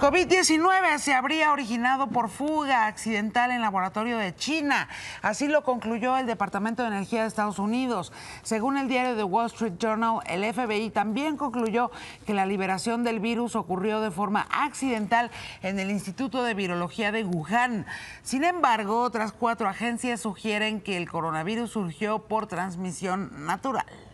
COVID-19 se habría originado por fuga accidental en laboratorio de China. Así lo concluyó el Departamento de Energía de Estados Unidos. Según el diario The Wall Street Journal, el FBI también concluyó que la liberación del virus ocurrió de forma accidental en el Instituto de Virología de Wuhan. Sin embargo, otras 4 agencias sugieren que el coronavirus surgió por transmisión natural.